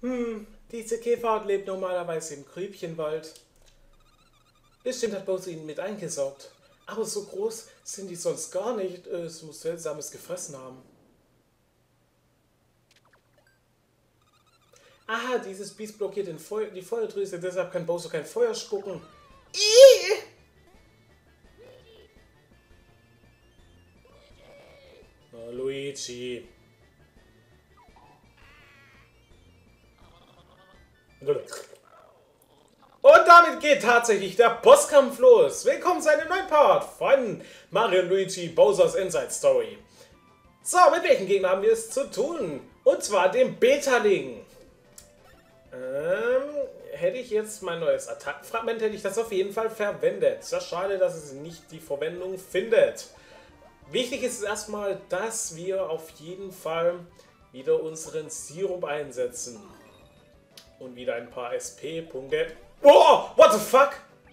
Diese Käferart lebt normalerweise im Grübchenwald. Bestimmt hat Bowser ihn mit eingesaugt. Aber so groß sind die sonst gar nicht. Es muss Seltsames gefressen haben. Aha, dieses Biest blockiert die Feuerdrüse, deshalb kann Bowser kein Feuer spucken. Ihhh! Oh, Luigi. Und damit geht tatsächlich der Bosskampf los. Willkommen zu einem neuen Part von Mario und Luigi Bowser's Inside Story. So, mit welchen Gegner haben wir es zu tun? Und zwar dem Betaling. Hätte ich jetzt mein neues Attackenfragment, hätte ich das auf jeden Fall verwendet. Sehr schade, dass es nicht die Verwendung findet. Wichtig ist es erstmal, dass wir auf jeden Fall wieder unseren Sirup einsetzen. Und wieder ein paar SP-Punkte. Oh, what the fuck?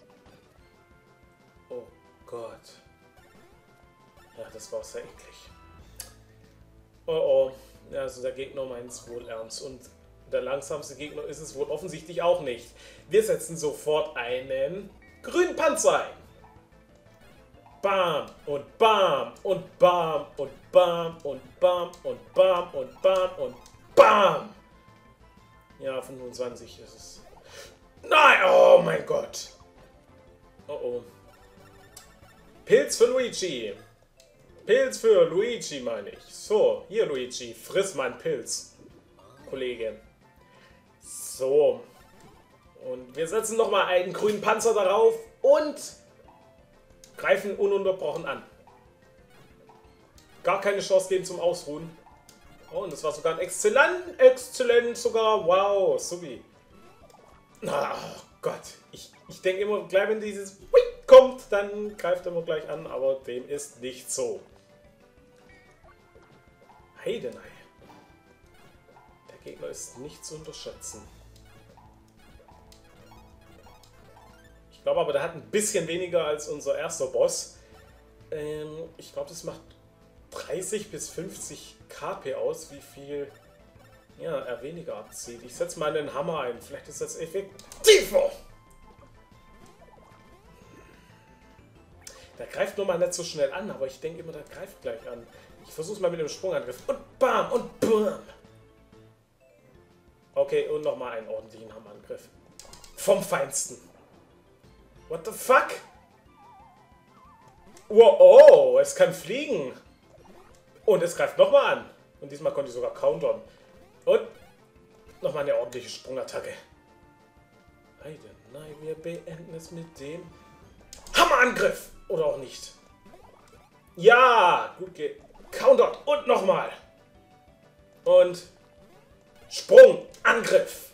Oh Gott. Ja, das war sehr eklig. Oh oh. Ja, also der Gegner meint es wohl ernst. Und der langsamste Gegner ist es wohl offensichtlich auch nicht. Wir setzen sofort einen grünen Panzer ein. Bam und bam und bam und bam und bam und bam und bam und bam. Ja, 25 ist es. Nein! Oh mein Gott! Oh oh. Pilz für Luigi. Pilz für Luigi, meine ich. So, hier Luigi, friss meinen Pilz. Kollege. So. Und wir setzen nochmal einen grünen Panzer darauf und greifen ununterbrochen an. Gar keine Chance geben zum Ausruhen. Oh, und das war sogar ein exzellent sogar. Wow, subi. Oh Gott. Ich denke immer, gleich wenn dieses kommt, dann greift er immer gleich an, aber dem ist nicht so. Heidenei. Der Gegner ist nicht zu unterschätzen. Ich glaube aber, der hat ein bisschen weniger als unser erster Boss. Ich glaube, das macht 30 bis 50 KP aus, wie viel er weniger abzieht. Ich setze mal einen Hammer ein, vielleicht ist das effektiver. Der greift nur mal nicht so schnell an, aber ich denke immer, der greift gleich an. Ich versuche es mal mit dem Sprungangriff. Und bam und bam. Okay, und nochmal einen ordentlichen Hammerangriff. Vom Feinsten. What the fuck? Wow, oh, es kann fliegen. Und es greift nochmal an. Und diesmal konnte ich sogar countern. Und nochmal eine ordentliche Sprungattacke. Nein, wir beenden es mit dem Hammerangriff. Oder auch nicht. Ja, gut gecountert. Und nochmal. Und Sprungangriff.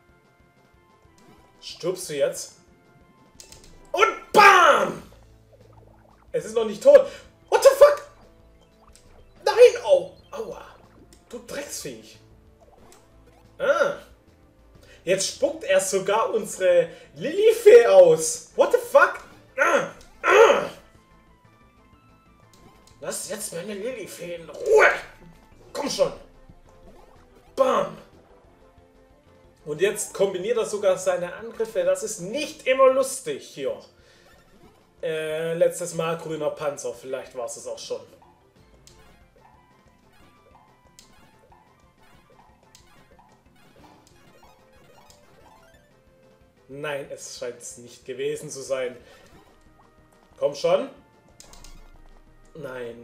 Stirbst du jetzt? Und BAM! Es ist noch nicht tot. What the fuck? Nein! Oh! Aua! Du Drecksviech! Ah! Jetzt spuckt er sogar unsere Lilifee aus! What the fuck? Ah! Ah! Lass jetzt meine Lilifee in Ruhe! Komm schon! Bam! Und jetzt kombiniert er sogar seine Angriffe. Das ist nicht immer lustig hier. Letztes Mal grüner Panzer. Vielleicht war es es auch schon. Nein, es scheint es nicht gewesen zu sein. Komm schon. Nein.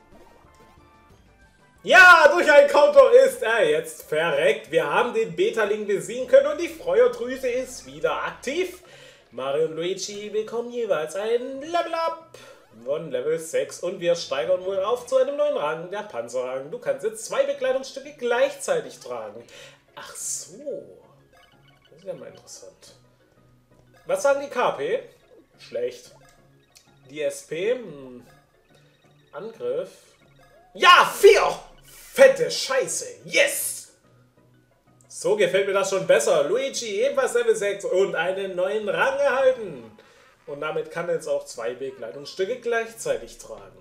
Ja, durch einen Counter ist er jetzt verreckt. Wir haben den Betaling besiegen können und die Feuerdrüse ist wieder aktiv. Mario und Luigi bekommen jeweils ein Level Up von Level 6 und wir steigern wohl auf zu einem neuen Rang, der Panzerrang. Du kannst jetzt 2 Bekleidungsstücke gleichzeitig tragen. Ach so. Das ist ja mal interessant. Was sagen die KP? Schlecht. Die SP? Angriff? Ja, 4! Fette Scheiße! Yes! So gefällt mir das schon besser. Luigi ebenfalls Level 6 und einen neuen Rang erhalten. Und damit kann er jetzt auch 2 Bekleidungsstücke gleichzeitig tragen.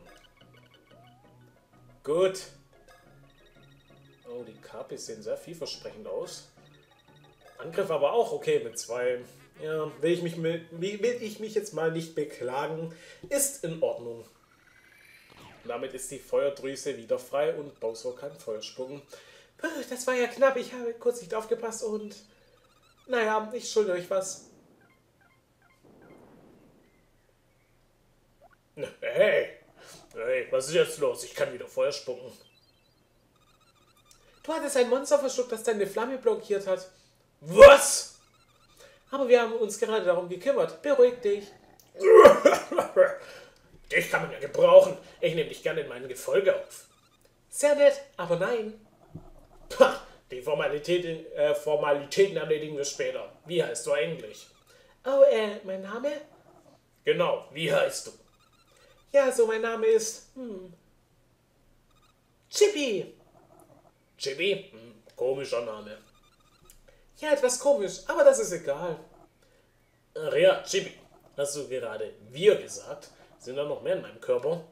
Gut. Oh, die KPs sehen sehr vielversprechend aus. Angriff aber auch okay mit 2. Ja, will ich mich jetzt mal nicht beklagen. Ist in Ordnung. Damit ist die Feuerdrüse wieder frei und Bowser kann Feuer spucken. Das war ja knapp, ich habe kurz nicht aufgepasst und... Naja, ich schulde euch was. Hey, was ist jetzt los? Ich kann wieder Feuer spucken. Du hattest ein Monster verschluckt, das deine Flamme blockiert hat. Was? Aber wir haben uns gerade darum gekümmert. Beruhig dich. Dich kann man ja gebrauchen. Ich nehme dich gerne in mein Gefolge auf. Sehr nett, aber nein. Pah, die Formalitäten erledigen wir später. Wie heißt du eigentlich? Oh, mein Name? Genau, wie heißt du? Ja, so mein Name ist... Chippy. Chippy? Komischer Name. Ja, etwas komisch, aber das ist egal. Ach ja, Chippy, hast du gerade wir gesagt? Sind da noch mehr in meinem Körper?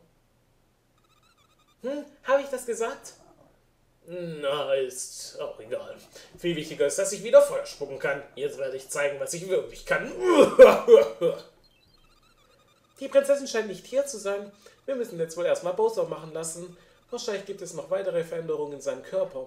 Habe ich das gesagt? Na, ist auch egal. Viel wichtiger ist, dass ich wieder Feuer spucken kann. Jetzt werde ich zeigen, was ich wirklich kann. Die Prinzessin scheint nicht hier zu sein. Wir müssen jetzt wohl erstmal Bowser machen lassen. Wahrscheinlich gibt es noch weitere Veränderungen in seinem Körper.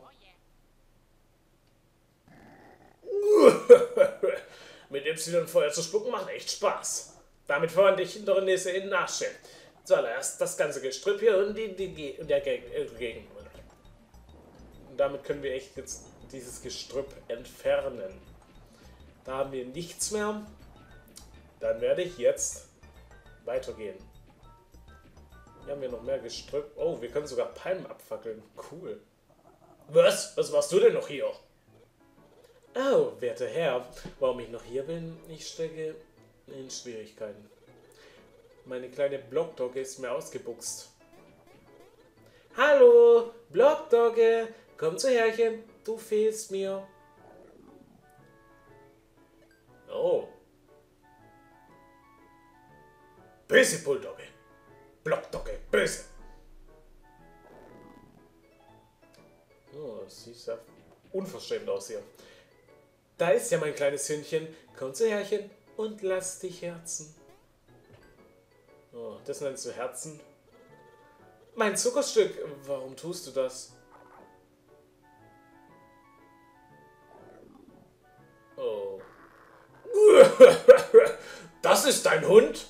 Mit Y Feuer zu spucken macht echt Spaß. Damit verwandle ich Hindernisse in Asche. Zuallererst das ganze Gestrüpp hier und der Gegend. Und damit können wir echt jetzt dieses Gestrüpp entfernen. Da haben wir nichts mehr. Dann werde ich jetzt weitergehen. Hier haben wir noch mehr Gestrüpp. Oh, wir können sogar Palmen abfackeln. Cool. Was? Was machst du denn noch hier? Oh, werter Herr, warum ich noch hier bin? Ich stecke in Schwierigkeiten. Meine kleine Blockdogge ist mir ausgebuchst. Hallo, Blockdogge, komm zu Herrchen, du fehlst mir. Oh. Böse Bulldogge. Blockdogge, böse. Oh, das sieht ja unverschämt aus hier. Da ist ja mein kleines Hündchen. Komm zu Herrchen und lass dich herzen. Oh, das nennst du Herzen? Mein Zuckerstück. Warum tust du das? Oh. Das ist dein Hund?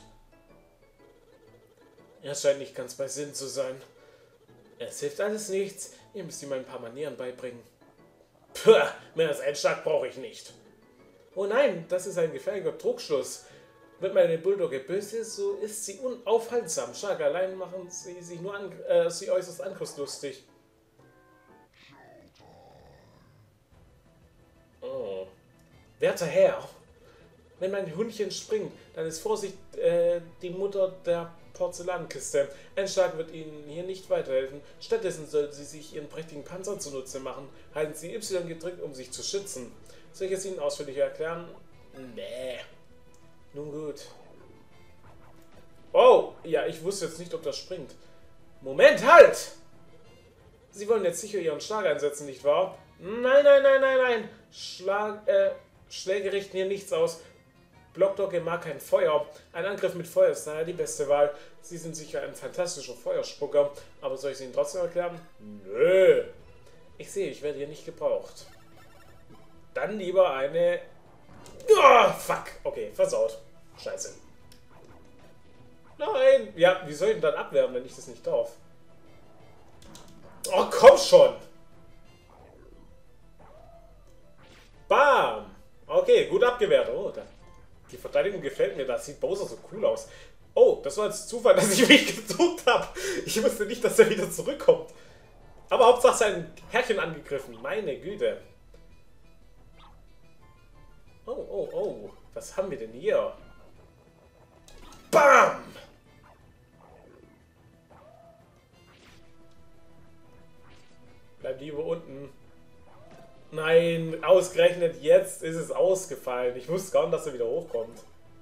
Er scheint nicht ganz bei Sinn zu sein. Es hilft alles nichts. Ihr müsst ihm ein paar Manieren beibringen. Puh, mehr als einen Schlag brauche ich nicht. Oh nein, das ist ein gefährlicher Trugschluss. Wird meine Bulldogge böse, so ist sie unaufhaltsam. Stark allein machen sie sich nur sie äußerst angriffslustig. Oh. Werter Herr, wenn mein Hundchen springt, dann ist Vorsicht die Mutter der Porzellankiste. Ein Schlag wird Ihnen hier nicht weiterhelfen. Stattdessen sollten Sie sich Ihren prächtigen Panzer zunutze machen. Halten Sie Y gedrückt, um sich zu schützen. Soll ich es Ihnen ausführlich erklären? Nee. Nun gut. Oh, ja, ich wusste jetzt nicht, ob das springt. Moment, halt! Sie wollen jetzt sicher Ihren Schlag einsetzen, nicht wahr? Nein, nein, nein, nein, nein. Schläge richten hier nichts aus. Blockdogge mag kein Feuer. Ein Angriff mit Feuer ist daher die beste Wahl. Sie sind sicher ein fantastischer Feuerspucker. Aber soll ich es Ihnen trotzdem erklären? Nö. Ich sehe, ich werde hier nicht gebraucht. Dann lieber eine... Oh, fuck. Okay, versaut. Scheiße. Nein. Ja, wie soll ich denn dann abwehren, wenn ich das nicht darf? Oh, komm schon. Bam. Okay, gut abgewehrt. Oh, die Verteidigung gefällt mir. Das sieht Bowser so cool aus. Oh, das war jetzt Zufall, dass ich mich geduckt habe. Ich wusste nicht, dass er wieder zurückkommt. Aber Hauptsache sein Herrchen angegriffen. Meine Güte. Oh, oh, oh. Was haben wir denn hier? Bam! Bleib lieber unten. Nein, ausgerechnet jetzt ist es ausgefallen. Ich wusste gar nicht, dass er wieder hochkommt.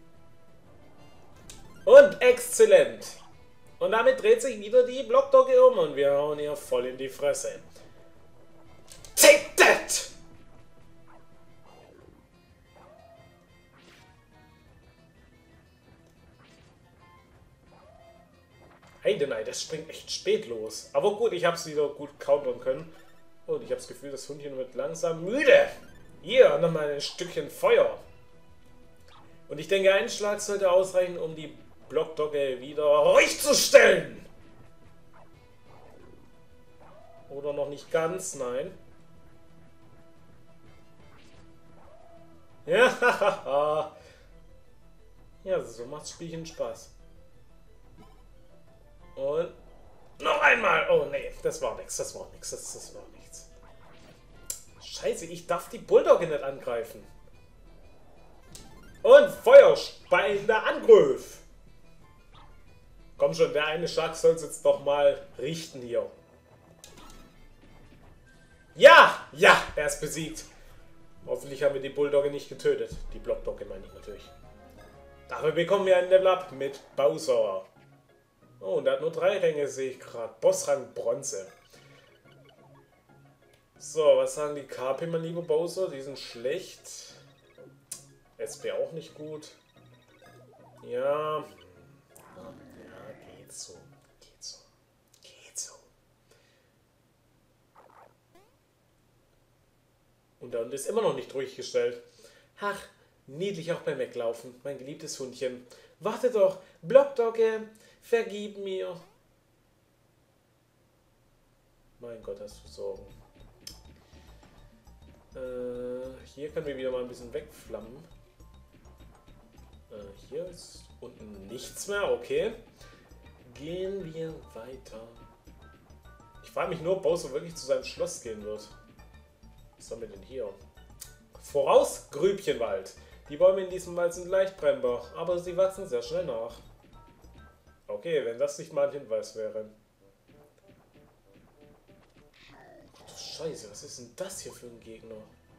Und exzellent. Und damit dreht sich wieder die Blockdogge um und wir hauen ihr voll in die Fresse. Take that! Heidenei, das springt echt spät los. Aber gut, ich habe es wieder gut countern können. Und ich habe das Gefühl, das Hundchen wird langsam müde. Hier, nochmal ein Stückchen Feuer. Und ich denke, ein Schlag sollte ausreichen, um die Blockdogge wieder ruhig zu stellen. Oder noch nicht ganz, nein. Ja, haha. Ja, so macht das Spielchen Spaß. Und noch einmal. Oh nee, das war nichts, das war nichts, das war nichts. Scheiße, ich darf die Bulldogge nicht angreifen. Und feuerspeiender Angriff. Komm schon, der eine Schlag soll es jetzt doch mal richten hier. Ja, ja, er ist besiegt. Hoffentlich haben wir die Bulldogge nicht getötet. Die Blockdogge meine ich natürlich. Dafür bekommen wir ein Level Up mit Bowser. Oh, und er hat nur 3 Ränge, sehe ich gerade. Bossrang Bronze. So, was sagen die KP, mein lieber Bowser? Die sind schlecht. SP auch nicht gut. Ja. Ja, geht so. Geht so. Geht so. Und der Hund ist immer noch nicht durchgestellt. Ach, niedlich auch beim Weglaufen, mein geliebtes Hundchen. Warte doch, Blockdogge, vergib mir. Mein Gott, hast du Sorgen. Hier können wir wieder mal ein bisschen wegflammen. Hier ist unten nichts mehr, okay. Gehen wir weiter. Ich frage mich nur, ob Bowser wirklich zu seinem Schloss gehen wird. Was haben wir denn hier? Voraus, Grübchenwald. Die Bäume in diesem Wald sind leicht brennbar, aber sie wachsen sehr schnell nach. Okay, wenn das nicht mal ein Hinweis wäre. Ach du Scheiße, was ist denn das hier für ein Gegner?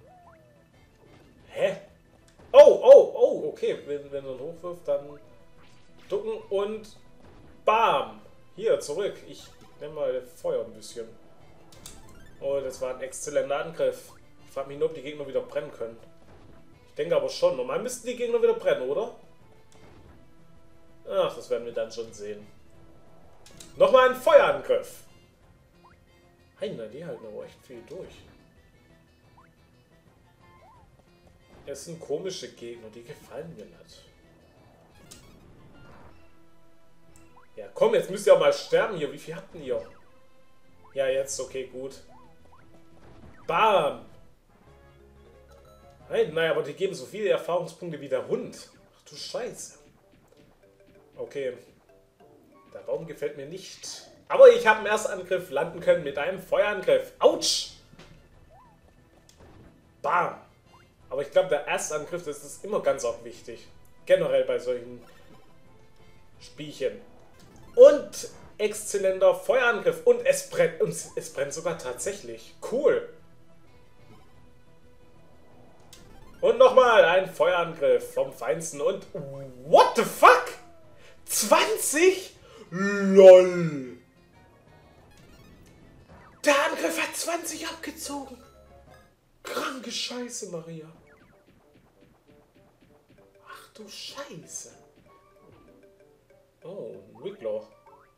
Hä? Oh, oh, oh, okay. Wenn er ihn hochwirft, dann ducken und bam! Hier, zurück. Ich nehme mal Feuer ein bisschen. Oh, das war ein exzellenter Angriff. Ich frage mich nur, ob die Gegner wieder brennen können. Ich denke aber schon. Normal müssten die Gegner wieder brennen, oder? Ach, das werden wir dann schon sehen. Nochmal ein Feuerangriff. Heiner, die halten aber echt viel durch. Es sind komische Gegner, die gefallen mir nicht. Ja, komm, jetzt müsst ihr auch mal sterben hier. Wie viel habt ihr? Ja, jetzt, okay, gut. Bam! Nein, naja, aber die geben so viele Erfahrungspunkte wie der Hund. Ach du Scheiße. Okay. Der Baum gefällt mir nicht. Aber ich habe einen Erstangriff landen können mit einem Feuerangriff. Autsch! Bam! Aber ich glaube, der Erstangriff, das ist immer ganz auch wichtig. Generell bei solchen Spielchen. Und exzellenter Feuerangriff. Und es brennt sogar tatsächlich. Cool. Und nochmal ein Feuerangriff vom Feinsten. Und what the fuck? 20? LOL. Der Angriff hat 20 abgezogen. Kranke Scheiße, Maria. Ach du Scheiße. Oh, ein Wiggler.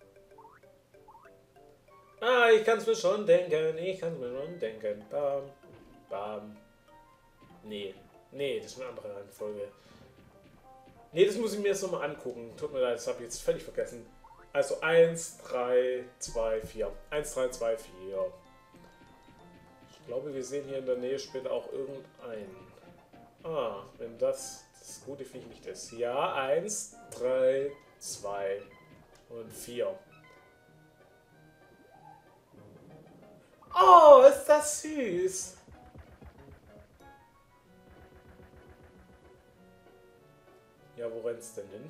Ah, ich kann es mir schon denken. Ich kann es mir schon denken. Bam, bam. Nee. Nee, das ist eine andere Reihenfolge. Nee, das muss ich mir jetzt nochmal angucken. Tut mir leid, das habe ich jetzt völlig vergessen. Also 1, 3, 2, 4. 1, 3, 2, 4. Ich glaube, wir sehen hier in der Nähe später auch irgendeinen. Ah, wenn das gute Viech nicht ist. Ja, 1, 3, 2 und 4. Oh, ist das süß! Ja, wo rennt's denn hin?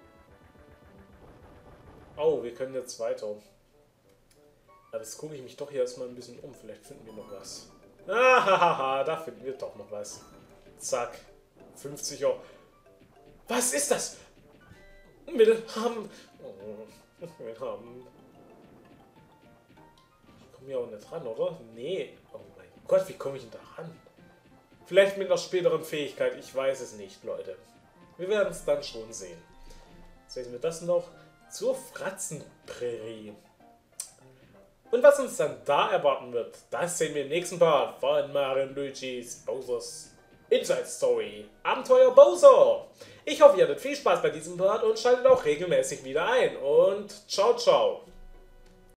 Oh, wir können jetzt weiter. Aber jetzt gucke ich mich doch hier erstmal ein bisschen um. Vielleicht finden wir noch was. Ah, da finden wir doch noch was. Zack. 50er. Was ist das? Wilhelm. Oh, Wilhelm. Ich komme hier auch nicht ran, oder? Nee. Oh mein Gott, wie komme ich denn da ran? Vielleicht mit einer späteren Fähigkeit. Ich weiß es nicht, Leute. Wir werden es dann schon sehen. Jetzt lesen wir das noch. zur Fratzenprärie. Und was uns dann da erwarten wird, das sehen wir im nächsten Part von Mario & Luigi's Bowser's Inside Story. Abenteuer Bowser! Ich hoffe, ihr hattet viel Spaß bei diesem Part und schaltet auch regelmäßig wieder ein. Und ciao, ciao!